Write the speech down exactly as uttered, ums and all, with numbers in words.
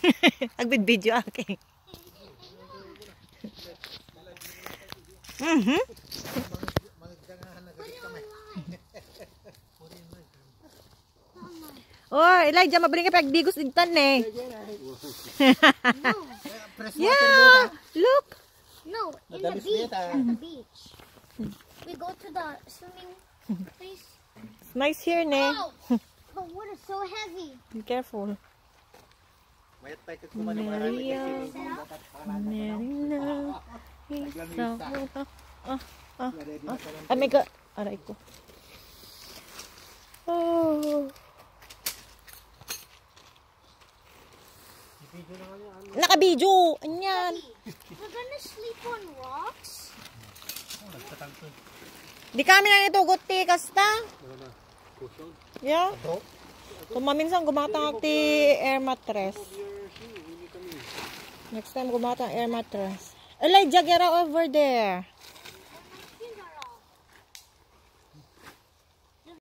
Agbid video aki. Mhm. Oh, Elijah, mabring ka pagbigos dintan eh. Yeah, look. No, in the beach. At the beach. We go to the swimming place. It's nice here, ne. Oh, the water's so heavy. Be careful. Maria, Marina, Isa, ah, ah, ah, ah, mega, aray ko. Oh. Naka-video, anyan. We're gonna sleep on rocks. Di kami na nitugot ti kasta. Yeah. Kumaminsan gumatang ti air mattress. Next time gumatang air mattress. Elijah, get out over there.